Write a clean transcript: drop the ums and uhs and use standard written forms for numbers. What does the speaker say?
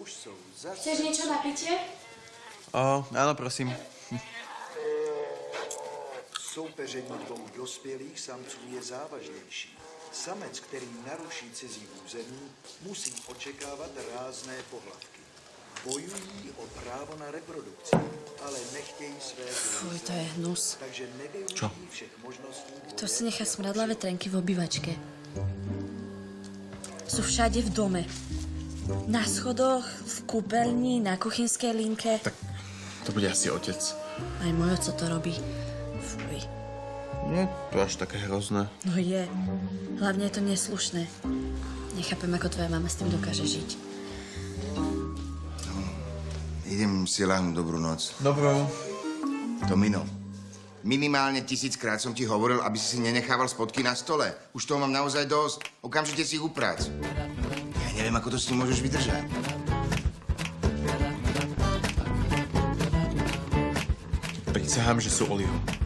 už jsou zase... Chceš niečo na pitie? Áno, prosím. Soupeření dvou dospělých samců je závažnější. Samec, který naruší cizí území, musí očekávat rázné pohlavky. Bojují o právo na reprodukci, ale nechtějí své Fuj, to je hnus. takže nevyužijí všech možností. To si nechá smradlavé trenky v obývačke. Sú všade v dome. Na schodoch, v kúpeľni, na kuchynskej linke. Tak to bude asi otec. Aj môj oco to robí. Fuj. Nie, to až také hrozné. No je. Hlavne je to neslušné. Nechápem, ako tvoja mama s tým dokáže žiť. Idem si ľahnúť, dobrú noc. Dobrú. Tomino, minimálne 1000-krát som ti hovoril, aby si nenechával spodky na stole. Už toho mám naozaj dosť. Okamžite si ich uprác. Ja neviem, ako to s tým môžeš vydržať. Prisahám, že sú Oliho.